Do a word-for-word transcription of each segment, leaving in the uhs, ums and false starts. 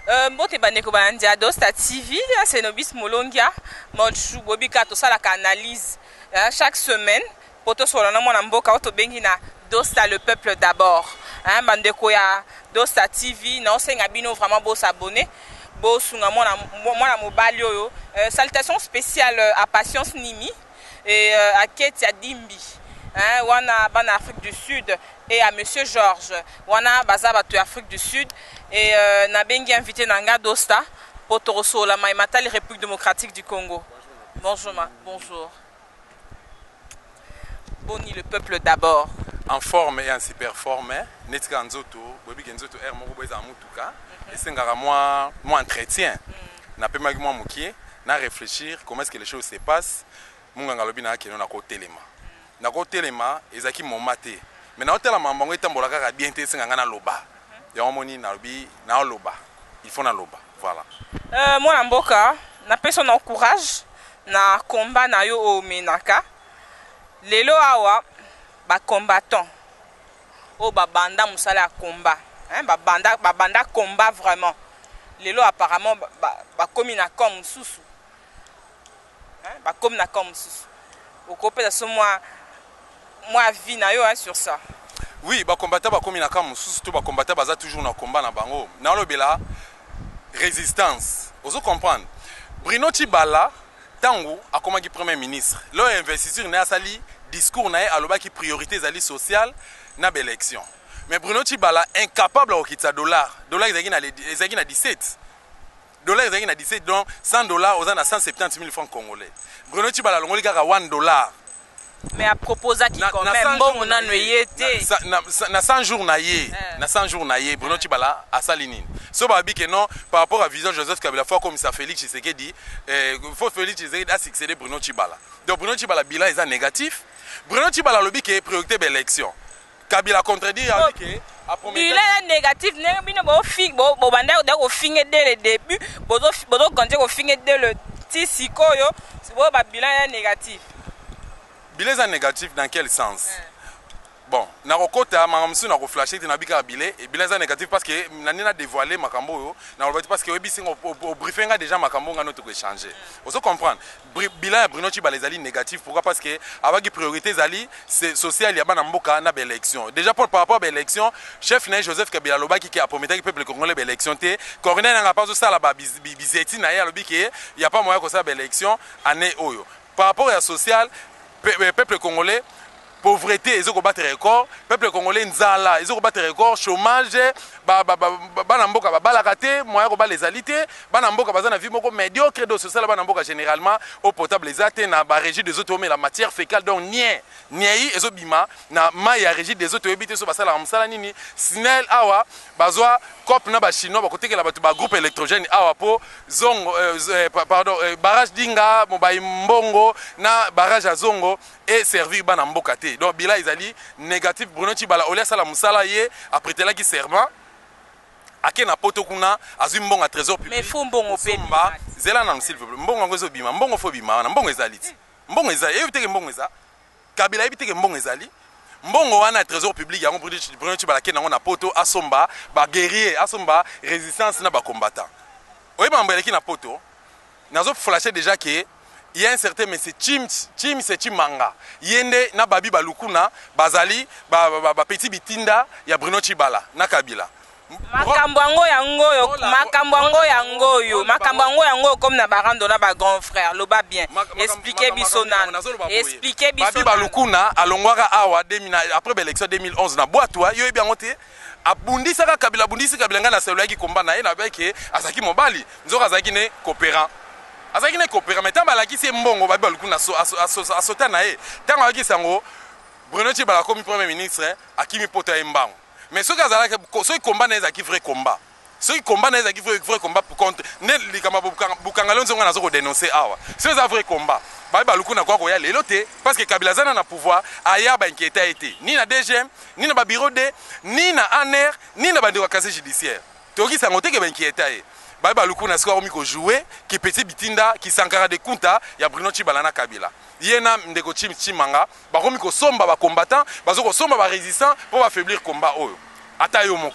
Mbote bandeko bandia Dosta T V, c'est Nobis Molongia, Mochu Bobika to sala analyse chaque semaine poto solana mona mboka oto bengi na Dosta le peuple d'abord. Hein bandeko ya Dosta T V na osenga bino vraiment beau s'abonner. Beau sunga mona mona mobali oyo. Salutations spéciales à Patience Nimi et à Ketia Dimbi. Hein, wana ban Afrique du Sud et à Monsieur Georges wana bazaba to Afrique du Sud et euh, na bengi invité nanga Dosta pour toroso la Maïmatali République démocratique du Congo. Bonjour ma, bonjour. Boni le peuple d'abord. En forme et en super forme, netika nzoto, bobi nzoto er moko boza mutuka, et sengara moi moi entretien. Na pe magi moi mukie, na réfléchir comment est-ce que les choses se passent. Munganga lobi na ke na ko telema. Na ko telema ezaki momate. Mais na hôtel ma mbango etambola kaka bien te senga na loba. Ya omoni na lobi na loba. Il faut na loba. Voilà. Euh moi mboka, na personne en courage na combat na yo o menaka. Lelo awa ba combattant. O ba banda musala combat. Hein ba banda ba banda combat vraiment. Lelo apparemment ba ba komi na comme susu. Hein ba komi na comme susu. Au copé de ce mois moi vie na yo hein, sur ça. Oui, ba combattant ba komi na comme susu to ba combattant baza toujours na combat na bango. Na lobela résistance. Ozo comprendre. Bruno Tshibala tango akomaki premier ministre. Lo investiture na sali discours na aloba ki priorité zali sociale na élection. Mais Bruno Tshibala incapable au kitsa dollar. Dollar ezaki na ezaki na dix-sept. Dollar ezaki na dix-sept donc cent dollars aux na cent soixante-dix mille francs congolais. Bruno Tshibala longoli kaka un dollar. Mais à propos qui quand même bon on a été na cent jours na yé na cent jours na yé Bruno Tshibala a salinine. So ba bi que non par rapport à vision Joseph Kabila fois comme ça Félix Tshisekedi eh faut Félix Tshisekedi a succédé Bruno Tshibala. Donc Bruno Tshibala bilan est négatif. Bruno Tshibala lobi que priorité d'élection. Kabila contredit a dit que a promis bilan négatif ne bino bo fi bo bo banda ko finge dès le début bozo bozo quand ko finge dès le tisikoyo bo ba bilan est négatif. Bilan est négatif dans quel sens? Bon, na rokota makamsu na ko flasher na bika bilé et bilan est négatif parce que nani na dévoilé makambo yo na parce que webi singo au briefing a déjà makambo ngano to échanger. Vous se comprendre. Bilan ya Bruno Tshibala ezali négatif pourquoi parce que avec priorité zali c'est social ya bana mboka na élection. Déjà pour par rapport à l'élection, chef na Joseph Kabila lobaki qui a promis que peuple congolais ba élection té, corner na pas ça la ba bizeti na ya lobi que il y a pas moyen que ça ba élection année oyo. Par rapport à social peuple congolais pauvreté ils ont battre record peuple congolais nzala ils ont battre record chômage ba ba ba mboka ba balakate moyen ko ba les alité ba mboka ba na vie moko médiocre de social ba mboka généralement au potable les até na ba régie des autres mais la matière fécale donc nie nie ils ont bima na ma ya régie des autres ebité so ba sala msala nini sinel awa bazwa cop na ba chinois ba kotekela ba ba groupe électrogène awa po zongo pardon barrage dinga mobai mbongo na barrage à zongo et servir ba mboka té donc bila izali négatif Bruno Tshibala olia sala musala ye après tela qui serment ake na poto kuna azwi mbongo à trésor public mais faut mbongo pe mba zela na s'il vous plaît mbongo ngozo bima mbongo fo bima na mbongo ezali mbongo ezali ebiteke mbongo eza Kabila ebiteke mbongo ezali mbongo wana trésor public yango Bruno Tshibala ke nango na poto asomba ba guerrier asomba résistance na ba combattant oyeba mbeleki na poto nazo flasher déjà que il y a un certain mais c'est Chim Chim c'est Chimanga yende na babi balukuna bazali ba ba petit bitinda ya Bruno Tshibala na Kabila makambo yango yango yo makambo yango yango yo makambo yango yango comme na barando na ba grand frère loba bien expliquer bisonan expliquer bisonan babi balukuna alongwaka awa après l'élection deux mille onze na boatwa yo bien ngote abundi saka Kabila bundi Kabila ngana selo yaki komba na ye na beke azaki mobali nzoka azaki ne coopérant azaki ne coopérant mais tamba laki c'est mbongo babi balukuna so asota na ye tanga laki sango Bruno Tshibala comme premier ministre akimi poto ya mbango. Mais ce que zalaka ce combat n'est pas vrai combat. Ce combat n'est pas vrai combat pour contre ne likama bukangalo nzonga nazo ko dénoncer awa. C'est un vrai combat. Ba ba lukuna kwa ko ya lelote parce que Kabila zana na pouvoir aya ba inquiéta été ni na D G M ni na ba bureau de ni na A N R ni na ba de casier judiciaire. Toki sangote ke ba inquiéta e. Ba ba lukuna siko omi ko jouer qui petit bitinda qui sankara de kunta ya Bruno Tshibala na Kabila. Yena ndeko Chim Chimanga bakomi ko somba ba combattant bazo ko somba ba résistant pour affaiblir combat oyo ata yo moko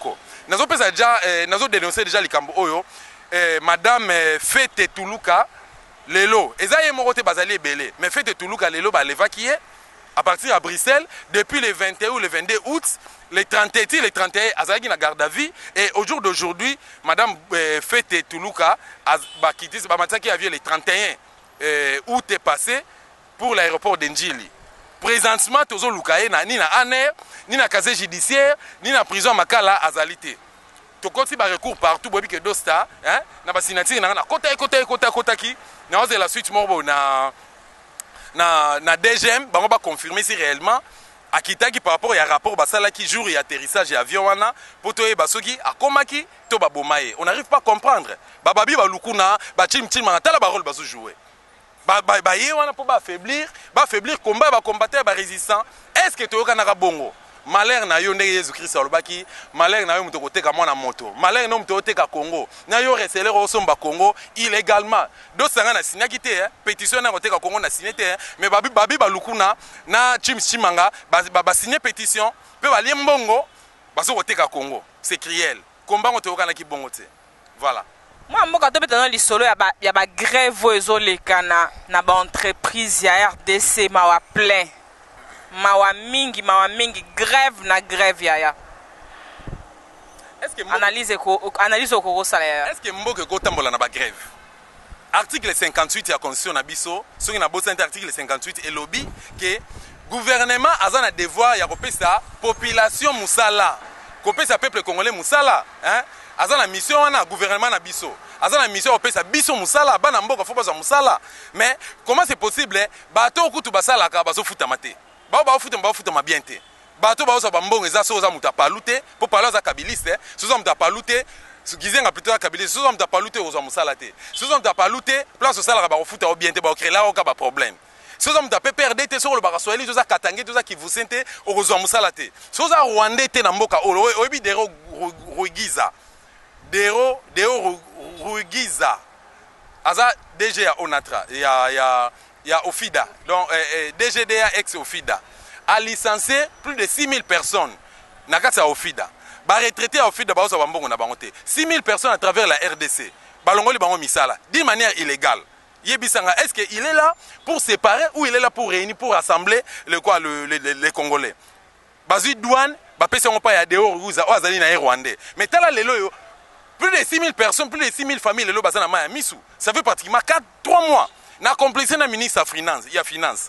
nazo pesa déjà eh, nazo dénoncer déjà likambo oyo eh, madame eh, Fete Tuluka lelo ezaye moko te bazali ebele mais Fete Tuluka lelo ba levaki à partir à Bruxelles depuis le vingt et un ou le vingt-deux août, le trente et un, le trente et un, Azaki na garde à vie. Et au jour d'aujourd'hui, Madame euh, Fete Tuluka a quitté ce Bamataki a vu le trente et un euh, août est passé pour l'aéroport d'Enjili. Présentement, Tozo Lukaye na ni na aner, ni na casier judiciaire, ni na prison Makala Azalité. Tokoti ba recours partout, bobi que dosta, hein, na ba signature na kota kota kota kota ki, na ose la suite morbo na na na D G M bango ba confirmer si réellement akitaki par rapport à rapport basala qui jour et atterrissage et avion wana poto e basoki akomaki to ba bomaye on n'arrive pas à comprendre bababi ba lukuna ba chim chim tala ba rôle bazo jouer ba ba ba ye wana pour ba affaiblir ba affaiblir combat ba combattre ba résistant est-ce que to kana ka bongo malheur na yo ndenge Jésus Christ alobaki malheur na yo muto koteka mwana moto malheur no muto koteka Congo na yo receler osomba Congo illégalement do sanga na signaki te hein pétition na koteka Congo na signé te hein mais babi babi balukuna na chim chimanga ba ba signer pétition pe ba liembongo baso koteka Congo c'est cruel combat ngoto kana ki bongo te voilà moi mboka to betana lisolo ya ba ya ba grève ezoleka na na ba entreprise ya R D C mawa plein mawa mingi mawa mingi grève na grève yaya est-ce que analyse ko analyse ko salaire est-ce que mboke ko tambola na ba grève article cinquante-huit ya constitution na biso soki na bosa article cinquante-huit et lobby que gouvernement azana devoir ya kopesa population musala kopesa peuple congolais musala hein azana mission wana gouvernement na biso azana mission kopesa biso musala bana mboka fo baza musala mais comment c'est possible bato kutu basala ka bazo futa mate ba ba futa ba futa bien te bato ba osa bambongo eza so za muta palute po pala za kabiliste so za muta palute gizenga plutôt kabiliste so za muta palute oza musala te so za muta palute place osala ba futa o bien te ba créer là ka ba problème so za muta P P R D te so lo ba swahili so za katange to za kivusente ozo musala te so za rwandais te na mboka o obi dero rugiza dero dero rugiza aza D G ya Onatra ya ya ya Ofida donc eh, eh, D G D A ex Ofida a licencié plus de six mille personnes na kati ya Ofida ba retraité à Ofida ba osa bambongo na bango te six mille personnes à travers la R D C balongoli bango misala d'une manière illégale yebisanga est-ce que il est là pour séparer ou il est là pour réunir pour rassembler le quoi le les, les, les Congolais bazui douane ba pesa ngo pa ya dehors ruza o azali na Rwandais mais tala lelo yo plus de six mille personnes plus de six mille familles lelo bazana ma misu ça fait pratiquement quatre trois mois na complice na ministre ya finance ya finance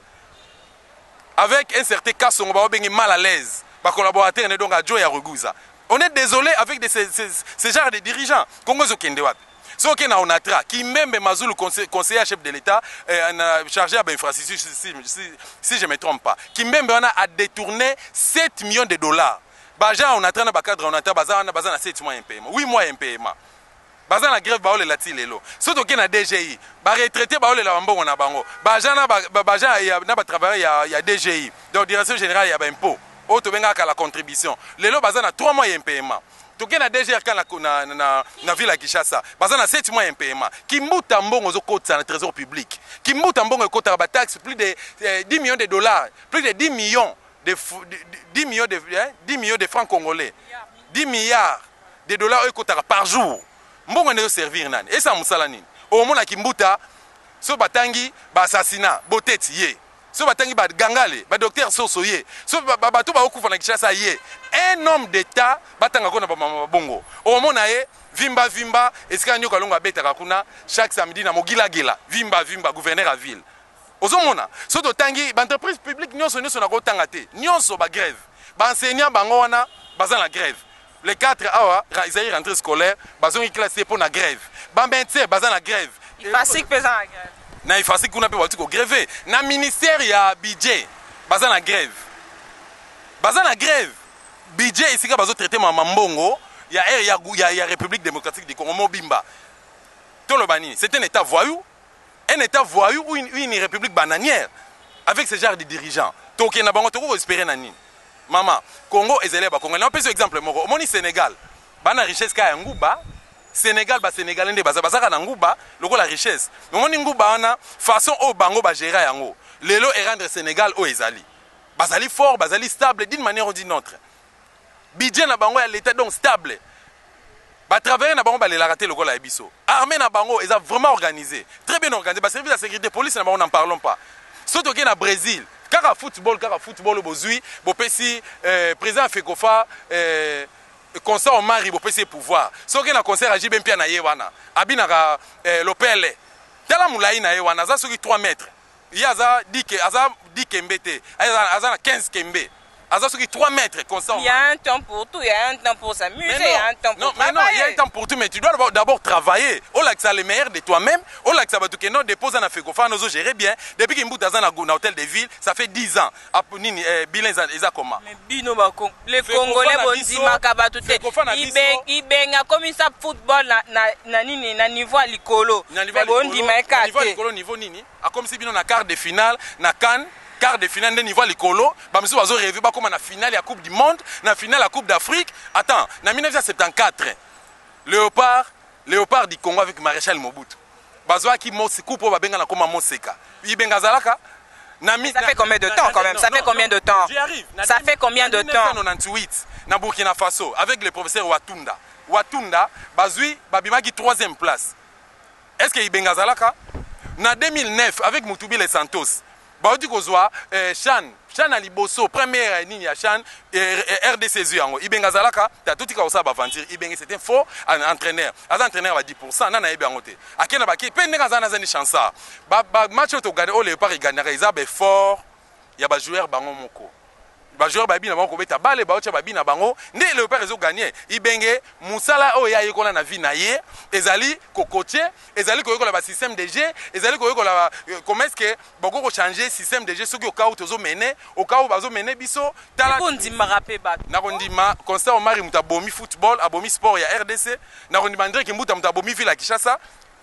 avec un certain cas on va bien mal à l'aise ba collaborateur ne donc à Joe ya Reguza on est désolé avec de ces, ces, ces genres de dirigeants Congo zo kende wapi so que na onatra qui même Mazulu conseiller, conseiller chef de l'état euh, chargé à l'infrastructure si, si, si, si je me trompe pas qui même on a détourné sept millions de dollars ba gens onatra na ba cadre onatra bazana bazana sept mois impayement huit mois impayement baza na grève baole la ti lelo soto ke na D G I ba retraité baole la mbongo na bango ba jana ba ba ja na ba travailler ya ya D G I donc direction générale ya ba impôt o to benga ka la contribution lelo baza na trois mois impayement to ke na D G R kana na na na ville ya Kinshasa baza na sept mois impayement kimbuta mbongo zo kota na trésor public kimbuta mbongo kota ba taxe plus de eh, dix millions de dollars plus de dix millions de dix millions de eh, dix millions de francs congolais dix milliards de dollars kota par jour mbongo ne servir nani esa musala nini o mona kimbuta so batangi ba assassinat boteti ye so batangi ba gangale ba docteur soso ye so bato ba okufa na Kinshasa ye un homme d'état batanga kona ba bongo o mona ye vimba vimba esika nyoka longa betaka kuna chaque samedi na mogila gila vimba vimba gouverneur à ville ozo mona so to tangi ba entreprise publique nyonso nyonso na ko tanga te nyonso ba grève ba enseignant bango wana baza na grève. Les quatre awa ils aillent rentrer scolaire bazongi classé pour la grève ba médecin baza na grève il fasique pesant la grève na il fasique kuna pe batu ko grève na ministère ya budget baza na grève baza na grève budget ici ka bazo traiter ma mbongo ya ya ya ya République démocratique du Congo mobimba to lo bani c'est un état voyou un état voyou ou une, une république bananière avec ce genre de dirigeants to ke na bango to ko espérer na nini. Maman, Congo est élève à Congo. On peut ce exemple moko. Au moni Sénégal, bana richesse ka ya nguba. Sénégal ba Sénégalais ndé baza baza ka nguba, loko la richesse. Mais moni nguba ana façon au bango ba gérer yango. Lelo et rendre Sénégal au ezali. Bazali fort, bazali stable d'une manière ou d'une autre. Budget na bango ya l'état donc stable. ba travailler na bango ba les rater le goal à biso armée na bango ils ont vraiment organisé très bien organisé ba service de sécurité police na bango n'en parlons pas surtout que na Brésil kaka football kaka football bozui bopesi euh, président Fekofa euh, concert au mari bopesi pouvoir soki na concert a Jibem pia na ye wana abinaka euh, lopele tala mulai na ye wana za soki trois mètres yaza dike aza dike mbete aza na quinze kembe aza soki trois mètres concert. Il y a un temps pour tout, il y a un temps pour s'amuser, il y a un temps pour non, travailler. Mais non, il y a un temps pour tout, mais tu dois d'abord travailler. On l'a que ça le meilleur de toi-même. On l'a que ça va tout que non dépose en Fekofa, nous gérer bien. Depuis qu'il m'boute dans un hôtel de ville, ça fait dix ans. Nini bilan ils a comment? Mais bino ba les Congolais bondi makaba tout est. Ils benga comme ça football na na na nini na niveau likolo. Na niveau likolo niveau nini? A comme si bino na quart de finale na CAN. Quart de finale de niveau likolo ba miso bazo rêver ba comme na finale ya coupe du monde na finale la coupe d'Afrique. Attends, na mille neuf cent soixante-quatorze Léopard Léopard du Congo avec Maréchal Mobutu bazwa ki mosi coupe ba benga na koma moseka ibenga zalaka na ça fait combien de temps quand même? Ça fait combien de temps? Ça fait combien de temps? mille neuf cent quatre-vingt-dix na Burkina Faso avec le professeur Watunda Watunda bazui babimaki troisième place. Est-ce que ibenga zalaka na deux mille neuf avec Mutubi les Santos baudi kozwa Chan Chan ali boso première ligne ya Chan R D C yango ibenga zalaka ta tutika osaba aventure ibenga c'était faux entraîneur az entraîneur va dix pour cent na na ebe ngote akena baki pe ndeka zana zani chansa ba match to gagner o le Paris gagnera izabe fort ya ba joueur bango moko ba joueur ba bina bango beta bale ba ocha ba bina bango nde le Paris zo gagner ibenge musala o ya yekola na vie na ye ezali kokoche ezali koyekola ba système de jeu ezali koyekola comment est-ce que boko ko changer système de jeu soki okaw tozo mener okaw bazo mener biso tala kondi marape ba na kondima constat Omari mutabomi football abomi sport ya R D C na kondima André Kimbuta mutabomi ville ya Kinshasa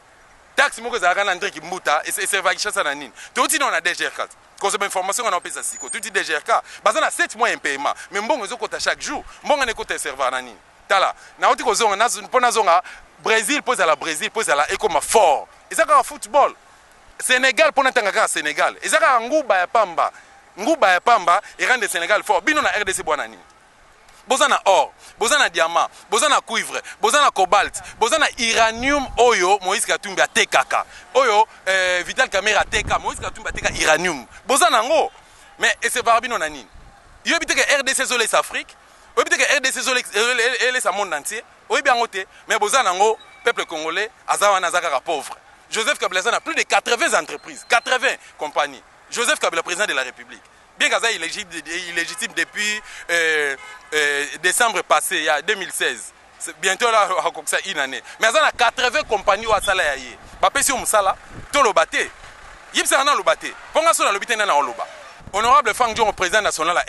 taxi moko za kana André Kimbuta et c'est va Kinshasa na nini to tino na D G R quatre cause information on a payé ça siko tu dis D G R K bazana sept mois impayement mais mbongo zo kota chaque jour mbongo ne kota serveur na nini tala na oti ko zonga na pona zonga Brésil pose à la Brésil pose à la ekoma fort ezaka football Sénégal pona tanga ka Sénégal ezaka nguba ya pamba nguba ya pamba et rendre Sénégal fort bino na R D C bwana nini bozana or bozana diamant bozana cuivre bozana cobalt bozana uranium oyo Moïse Katumbi atekaka oyo euh, Vital Kamerhe ateka Moïse Katumbi ateka uranium bozana ngo mais et c'est barbino na nini yo bité que R D C zole Afrique yo bité que R D C zole et le monde entier oyo bien ngote mais bozana ngo peuple congolais azawa nazaka pauvre. Joseph Kabila a plus de quatre-vingts entreprises quatre-vingts compagnies. Joseph Kabila président de la République bien qu'Aza est illégitime depuis euh, euh, décembre passé, il y a deux mille seize. Bientôt là, ça une année. Mais il y a quatre-vingts compagnies au Sala. Il y a si on Sala, tout le bâté. Il y a le bâté. Pourquoi on a le bâté dans le bas? Honorable Fang Dion, président national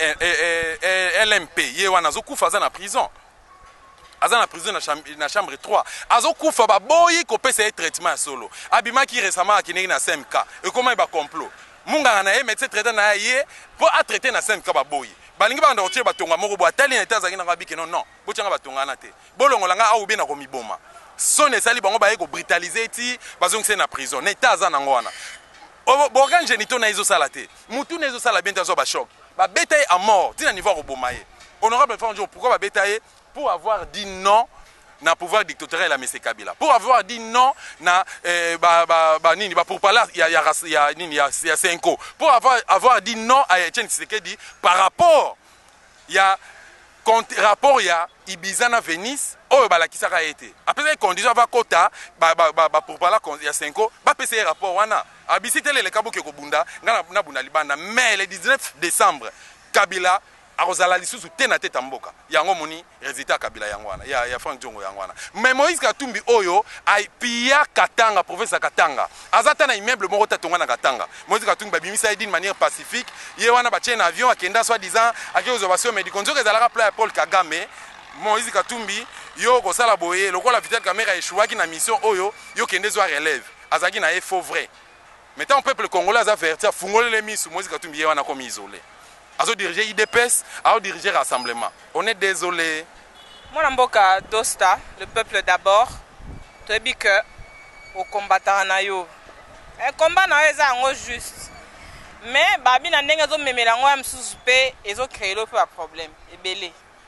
L M P, il y a un Azokou en prison. Aza na prison na chambre trois. Azokou fa boyi ko pesa traitement solo. Abimaki récemment akini na C M K. Et comment il va complot? Munga na ye médecin traitant na ye pour a traiter na cinq ka baboyi balingi ba ndotier batonga moko bo atali na tazaki na ngabiki non non bochanga batonga na te bolongo langa au bien na ko miboma sone sali bango ba ye ko brutaliser ti bazongse na prison na taza na ngwana organe génitaux na izo sala te mutu na izo sala bien tazo ba choc ba betaille à mort ti na niveau ko boma ye honorable Fanjo pourquoi ba betaille pour avoir dit non na pouvoir dictatorial à M. Kabila. Pour avoir dit non na eh, ba ba ba nini ba pour parler il y a il y a nini il y a il y a cinq ans. Pour avoir avoir dit non à Etienne Tshisekedi par rapport il y a rapport il y a Ibiza na Venise oh ba la kisaka été. Après les conditions va quota ba ba ba pour parler il y a cinq ans ba P C rapport wana abisitele le kabuke ko bunda ngana na bunda libanda mais le dix-neuf décembre Kabila arozala lisusu tena teta mboka yango moni résultat Kabila yangwana ya ya Frank Diongo yangwana mais Moïse Katumbi oyo ai pia Katanga province Katanga azata na immeuble moko tatonga na Katanga Moïse Katumbi babimisa d'une manière pacifique ye wana ba tien avion akenda soi disant akezo basio médico nzoka ezalaka pla Paul Kagame Moïse Katumbi yo ko sala boye lokola Vital Kamerhe échouaki na mission oyo yo kende zo relève azaki na e faux vrai maintenant peuple congolais a averti fungole les misu Moïse Katumbi ye wana comme isolé. Azo diriger I D P S, azo diriger rassemblement. On est désolé. Moi, Mboka Dosta, le peuple d'abord, tu dis que au combattant na yo. Le combat na yo est juste. Mais babi na ndenga zo memela ngo am suspect et zo créer le problème. Et belé.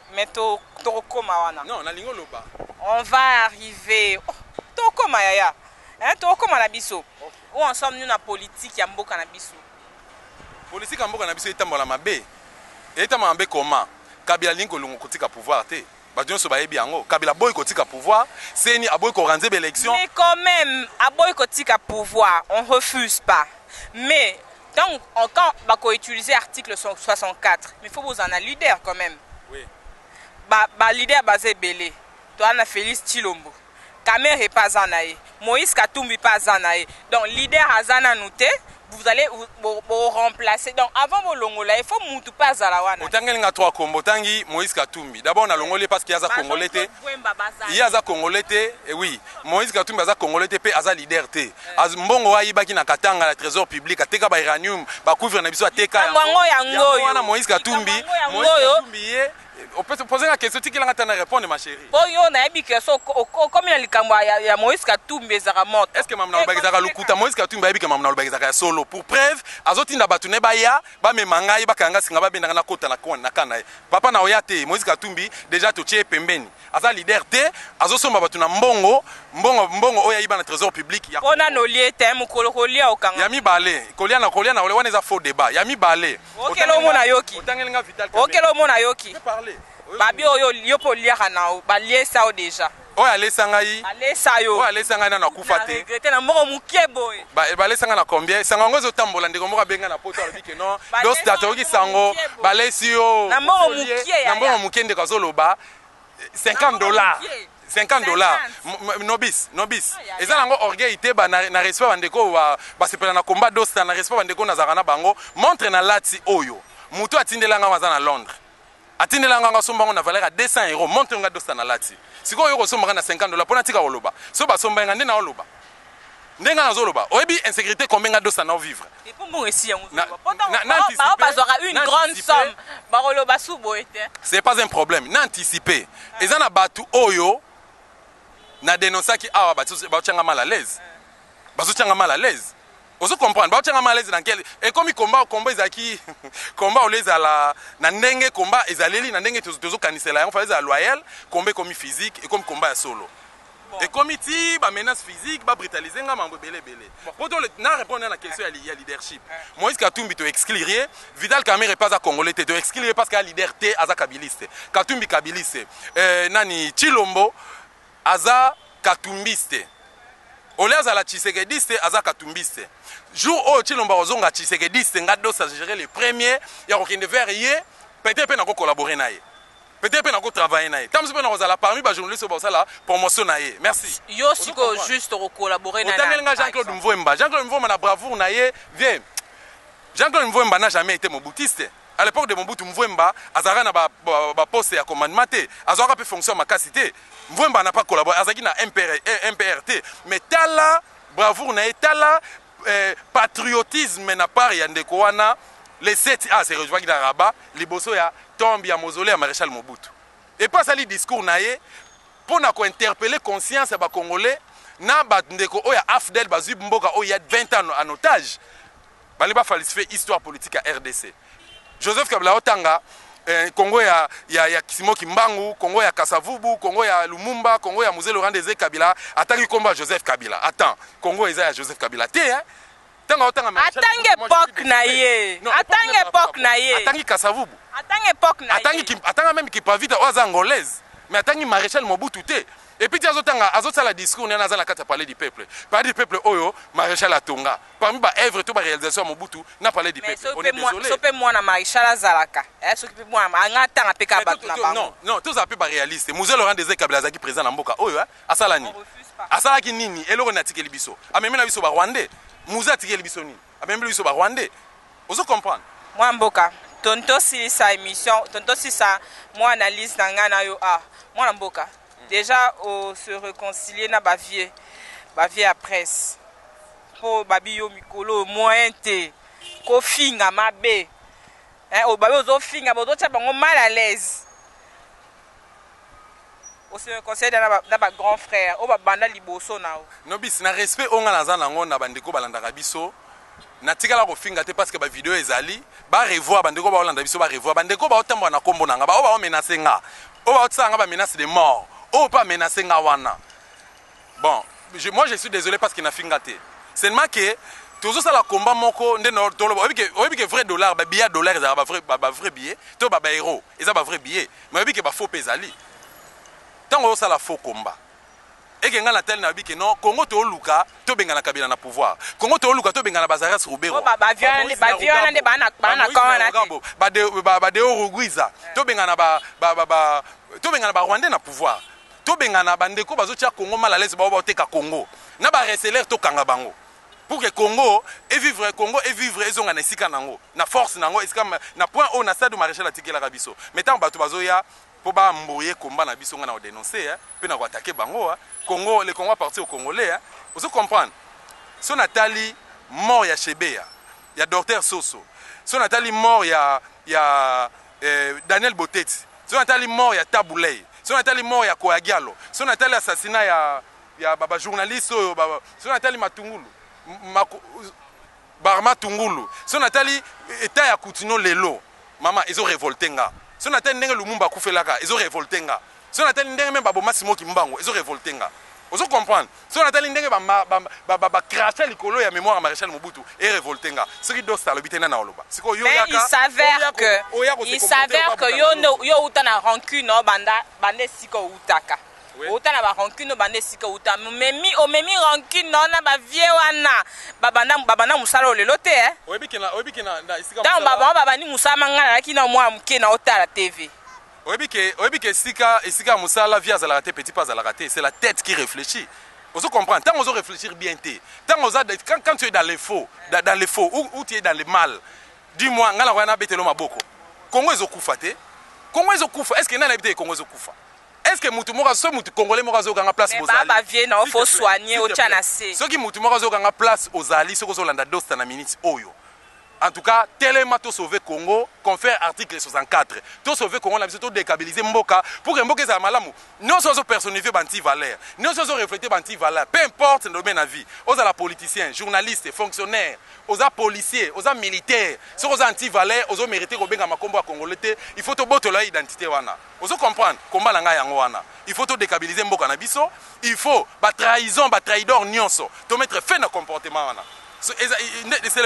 mais to tokoma wana. Non, na lingo loba. On va arriver. Oh, tokoma yaya. Hein, tokoma na biso. Où ensemble nous na politique ya mboka na biso. Politique ya mboka na biso etambola mabe. Etambola mabe comment? Kabila lingo longo kotika pouvoir te. Badionso bayebi yango. Kabila boy kotika pouvoir, seni aboy ko ranze élection. Mais quand même, aboy kotika pouvoir, on refuse pas. Mais donc, quand on va utiliser l'article soixante-quatre, mais il faut vous en un leader quand même. Oui. Bah, bah leader basé Belé. Toi, on a Félix Tshilombo. Kamer est pas en aïe. Moïse Katumbi pas en aïe. Donc, leader Azana Nouté, vous allez vous, vous, vous remplacer. Donc, avant vos longola, il faut moutou pas à la wana. Otangi nga trois kombo, tangi Moïse Katumbi. D'abord, on a longolé parce qu'il y a za congolais. Il y a za congolais, et oui. Moïse Katumbi a za congolais, et a za leader. Az mbongo wa ibaki na katanga la trésor public, ateka ba uranium, ba couvre na biso ateka. Mwango yango yo. Moïse Katumbi. Moïse Katumbi. On peut se poser la question, tu as répondre, ma chérie. Comme il y a Moïse Katumbi, est-ce que Mme Nalbagazara Lukuta, Moïse Katumbi, Baby, Mme Nalbagazara solo pour preuve, Azoti Nabatune Baya, Bame Mangai, Bakanga, Singaba, Benana Kota, Nakana, Papa Naoyate, Moïse Katumbi, déjà touché Pembeni. Aza leader T, Azoso Mabatuna Mbongo, Mbongo, Mbongo, Oya Iba, trésor public. On a nos liés, thème, Kolokolia au Kanga. Yami Balé, Koliana, Koliana, on est à faux débat. Yami Balé. Ok, l'homme a yoki. Ok, l'homme a yoki. Babi oyo yopo liaka na o ba lié ça déjà. Oya lesanga yi. Allez ça yo. Oya lesanga na na kufa te. Regretter na moko mukie boy. Ba ba lesanga na combien? Sanga ngozo tambola ndeko moko benga na poto alobi ke non. Dos tatoki sango ba lesio. Na moko mukie ya. Na moko mukie ndeko zoloba cinquante dollars. cinquante dollars. Nobis, nobis. Eza nango orgueil te ba na respect bandeko ba ba sepela na combat dosta na respect bandeko na zakana bango. Montre na lati oyo. Muto atindelanga maza na Londres. Atindela nganga sombango na valeur à deux cents euros. Monte nga dosta na lati. Siko yo somba na cinquante dollars pona tika oloba. So ba somba nga ndena oloba. Ndenga na zoloba. Oyebi insécurité combien nga dosta na vivre. Et pour moi aussi on na ba ba aura une grande somme. Ba oloba subo ete. C'est pas un problème. N'anticiper. Ezana batu oyo na dénoncer ki awa batu ba tchanga mal à l'aise. Ba tchanga mal à l'aise. Vous comprenez, bah tu as malaise dans quel et comme il combat combat ils combat au les à la nandenge combat ils allaient nandenge tous tous canisser là on faisait à loyal combat comme physique et comme combat solo et comme il bah menace physique bah brutaliser nga mambo belé belé pour donc na répondre à la question il y a leadership Moïse Katumbi to exclure Vidal Kamere pas à congolais te exclure parce qu'il y a leader te aza kabiliste Katumbi kabiliste euh nani Tshilombo aza katumbiste Oleaza la Tshisekediste aza katumbiste. Jour où Tshilombo ozonga Tshisekediste ngado ça gérer les premiers ya kokende vers yé peut-être pe nako collaborer na yé. Peut-être pe nako travailler na yé. Tam se pe nako zala parmi ba journaliste ba sala promotion na yé. Merci. Yo siko juste collaborer na. Otangeli nga Jean-Claude Mvwemba. Jean-Claude Mvwemba na bravoure na yé. Viens. Jean-Claude Mvwemba n'a jamais été moboutiste. À l'époque de Mobutu Mvwemba, azara na ba ba poste ya commandement té. Azara pe fonction makasité. Mvwemba n'a pas collaboré, Azaki n'a M P R T, mais tala bravoure na tala euh, patriotisme na part ya ndeko wana les sept ah c'est rejoint na Rabat, liboso ya tombe ya mausolée ya maréchal Mobutu. Et pas ça li discours na ye pour na ko interpeller conscience ba congolais na ba ndeko oya Afdel bazib mboka oya vingt ans en otage. Bali ba falsifier histoire politique à R D C. Joseph Kabila Otanga Congo ya ya ya Kisimo Kimbangu, Congo ya Kasavubu, Congo ya Lumumba, Congo ya Mzee Laurent Désiré Kabila, atangi combat Joseph Kabila. Attends, Congo eza ya Joseph Kabila te hein. Tanga otanga atangi époque na ye. Atangi époque na ye. Atangi Kasavubu. Atangi époque na ye. Atangi atanga même qui pavita oza angolaise. Mais atangi maréchal Mobutu te. Et puis azotanga azotala discours na za na kata parler du peuple. Parler du peuple oyo maréchal Atonga. Parmi ba œuvre to ba réalisation Mobutu na parler du peuple. On est désolé. Sope moi na maréchal Azalaka. Eh sope moi anga tanga peka bat na bango. Non, non, tous appelés ba réaliste. Mzee Laurent Désiré Kabila zaki président na mboka oyo asalani. Asala ki nini eloko na tikeli biso. Amemi na biso ba Rwandais. Mouza tikeli biso nini. Amemi biso ba Rwandais. Ozo comprendre. Moi mboka. Tonto si sa émission, tonto si sa moi analyse na ngana yo ah. Moi na mboka. Déjà, au se réconcilier na bavie, bavie à presse. Pour babio mikolo moyen te, ko finga mabe. Hein, au babio zo finga, bodo tcha bango mal à l'aise. Au se réconcilier na ba grand frère, au ba banda liboso na o. Nobis na respect onga na zana ngo na bandeko balanda biso. natikala kofinga te parce que ba vidéo ezali ba revoir bandeko ba olanda biso ba revoir bandeko ba otambola na kombo nanga ba o ba menacer nga o ba otsanga ba menace de mort o pas menacer nga wana. Bon, je, moi je suis désolé parce que na finga te. Seulement que toujours ça la combat moko ndeno tolo obi que obi que vrai dollar ba billet dollar ezala ba vrai ba vrai billet to ba ba euro eza ba vrai billet mais obi que ba faux pesali. Tango ça la faux combat. Et que ngana tel na bi que non Congo to luka to benga na kabila na pouvoir Congo to luka to benga na Bazaras Rubero ba ba violent ba violent de bana bana kona ba de ba de Uruguiza to benga na ba ba ba to benga na ba Rwanda na pouvoir to benga na bandeko bazo tia Congo mal à l'aise ba ba teka Congo na ba receler to kanga bango pour que Congo et vivre Congo et vivre ezonga na sika nango na force nango esika na point au na stade maréchal atikela rabiso metant bato bazo ya pour ba mbouyer combat na biso nga na dénoncer hein pe na ko attaquer bango hein Congo, les Congolais partis au Congolais, hein. Vous comprenez? Si on a tali mort, il y a Chebea, il y a Docteur Soso. Si on a tali mort, il y a, y a euh, Daniel Botet. Si on a tali mort, il y a Taboulay. Si on a tali mort, il y a Koagialo. Si on a tali assassinat, il y a, y a Baba journaliste. Si on a tali Matungulu, Barma Tungulu. Si on a tali État ya Koutino Lelo, maman, ils ont révolté. Si on a tali Nenga Lumumba Koufelaka, ils ont révolté. Si on a tel ndenge même babo Massimo Kimbango, ils ont révolté nga. Vous comprenez? Si on a tel ndenge ba ba ba ba cracher likolo ya mémoire maréchal Mobutu et révolté nga. Ce qui doit ça le bitena na oloba. Mais il s'avère que il s'avère que yo yo utana rancune no banda bande siko utaka. Utana ba rancune bande siko uta. Memi o memi rancune no na ba vie wana. Babanda babanda musala lelo te hein. Oyebi kena oyebi kena na isika. Dans baba baba ni musama ngana la kina mwa mke na otala T V. Oui, que Sika et Sika Moussala via la raté, petit pas à la raté, c'est la tête qui réfléchit. On se comprend. Tant on se réfléchir bien, tant on quand, quand tu es dans les faux, dans, dans les faux, ou, ou tu es dans le mal, dis-moi, ngala wana betelo maboko. Congo est au Koufate. Congo est au Koufa. Est-ce qu'il y a un Congo est au Koufa? Est-ce que Moutou Mora, ce Moutou Congolais Mora zo ganga place aux Ali? Baba vient, il faut soigner au Tchanase. Ce qui Moutou Mora zo ganga place aux Ali, ce que zo landa dosta na minute oyo. En tout cas, tellement tout sauver Congo, qu'on fait article soixante-quatre. Tout sauver Congo, on a besoin de décabiliser Mboka pour que Mboka soit malamu. Nous sommes personnifiés banti valeur. Nous sommes reflétés banti valeur. Peu importe le domaine de vie. Aux la politiciens, journalistes, fonctionnaires, aux policiers, aux militaires, aux anti valeurs, aux mérités au benga makombo à Congolais. Il faut tout botter leur identité wana. Vous comprenez? Combat langa yango wana. Il faut tout décabiliser Mboka na biso. Il faut ba trahison, ba traidor nyonso. To mettre fin au comportement wana. C'est le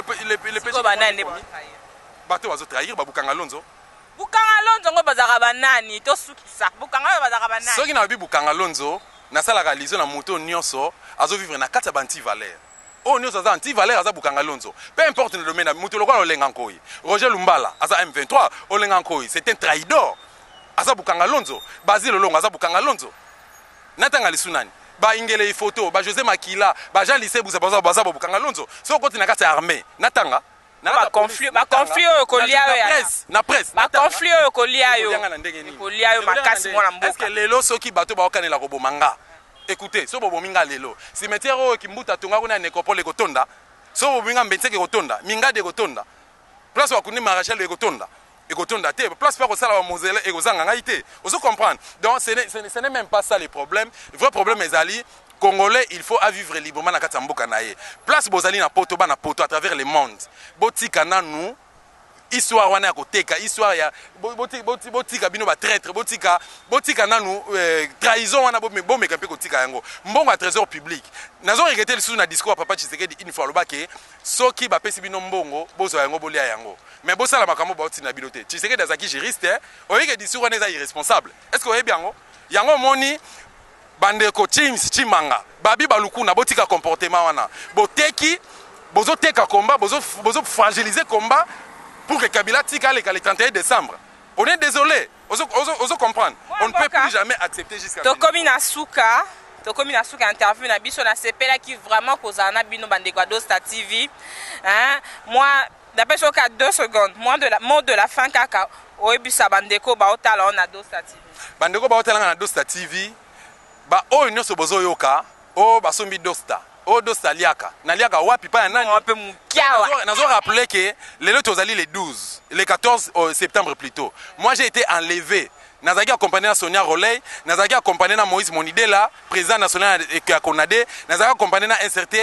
petit bateau va se trahir, ba Bukanga Lonzo. Bukanga Lonzo ngo bazaka banani to sukisa. Bukanga bazaka banani. Soki na bi Bukanga Lonzo, na sala réaliser na moto nyonso, azo vivre na kati ya banti valeur. Oh nyonso za anti valeur aza Bukanga Lonzo. Peu importe le domaine, moto lokwa olenga nkoi. Roger Lumbala, aza M vingt-trois, olenga nkoi, c'est un traidor. Aza Bukanga Lonzo. Basile Longo aza Bukanga Lonzo. Natanga lisunani. Ba ingele photo ba José Makila ba Jean Lycée buza baza baza Bukanga Lonzo so koti na kati armée natanga na ba conflit ba conflit yo kolia yo presse na presse ba conflit yo kolia yo kolia yo makasi mwana mboka. Est-ce que lelo soki bato ba okanela ko bomanga? Écoutez, so bobo minga lelo cimetière o kimbuta tonga kuna nécropole kotonda so bobo minga mbetseke kotonda minga de kotonda place wa kuni maréchal de kotonda et kotonda te place pas ko sala wa mozele et kozanga ngaité. Vous comprenez? Donc ce n'est ce n'est même pas ça le problème. Le vrai problème est ali Congolais, il faut à vivre librement na katamboka naé. Place bozali na poto ba na poto à travers le monde. Botika na nous histoire wana ya koteka histoire ya botika botika bino ba traître botika botika na nous trahison wana bo bo meka pe kotika yango. Mbongo à trésor public. Nazo regretter le sous na discours papa Tshisekedi une fois lobake soki ba pesi bino mbongo bozo yango bolia yango. Mais bo sala makambo ba otina biloté. Tshisekedi azaki juriste hein. Oyeke discours wana eza irresponsable. Est-ce que oyebi yango? Yango moni bandeko James Chimanga babi balukuna botika comportement wana boteki bozo teka combat bozo bozo fragiliser combat pour que Kabila tika le trente et un décembre. On est désolé, ozo ozo ozo comprendre. On ne peut plus jamais accepter jusqu'à to komi na suka to komi na suka interview na biso na sepela qui vraiment kozana bino bandeko Dosta T V hein. Moi d'après ce cas deux secondes moi de la mot de la fin kaka oyebisa bandeko ba otala on a Dosta T V bandeko ba otala na Dosta T V ba o nyonso bozo yoka o basombi Dosta o Dosta liaka na liaka wapi pa nani wapi mukiawa nazo rappeler que le tozali le douze le quatorze septembre plutôt moi j'ai été enlevé nazaki accompagné na Sonia Roley nazaki accompagné na Moïse Monidela président national ya Konade nazaki accompagné na un certain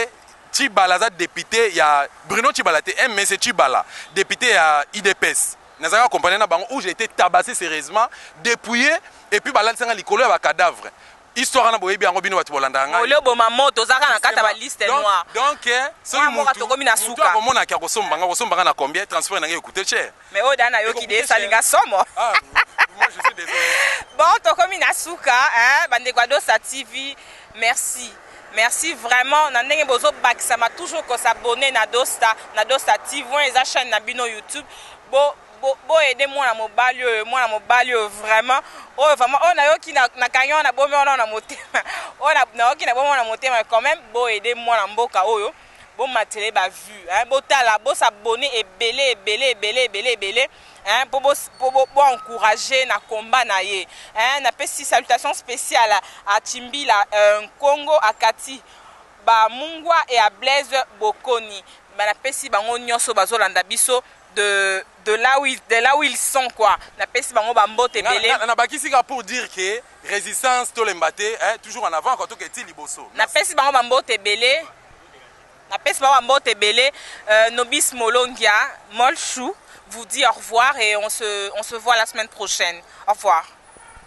Tibala za député il y a Bruno Tibala te mais c'est Tibala député à I D P S nazaka accompagné na bango où j'ai été tabassé sérieusement dépouillé et puis balal sanga likolo ya cadavre histoire na boyebi yango bino batu bolanda nga ole boma moto zaka na kata ba liste noire donc soki mutu tokomi na suka komona ka kosomba nga kosomba na combien transfert na ngai coûter cher mais o dana yo ki de salinga somo ah moi je suis désolé bon tokomi na suka hein bande kwa Dosta T V merci. Merci vraiment. Nandenge bozo bakisama toujours ko s'abonner na Dosta na Dosta T V eza chaîne na bino YouTube. Bo bo bo aider moi na mobali moi na mobali vraiment. Oh vraiment on a yo ki na na kanyo na bomo na na motema. On a na yo ki na bomo na motema quand même bo aider moi na mboka oyo. Bo matele ba vu hein bo tala bo s'abonner et belé belé belé belé belé hein pour pour pour encourager na combat na ye hein na pesi salutation spéciale à Timbila euh, Congo à Kati ba Mungwa et à Blaise Bokoni ba na pesi bango nyonso bazolanda biso de de là où ils de là où ils sont quoi na pesi bango ba mbote belé na bakisi ka pour dire que résistance to lembate hein toujours en avant quand to keti liboso na pesi bango ba mbote belé na pesi bango ba mbote belé euh, Nobis Molongia Molchou vous dit au revoir et on se, on se voit la semaine prochaine. Au revoir.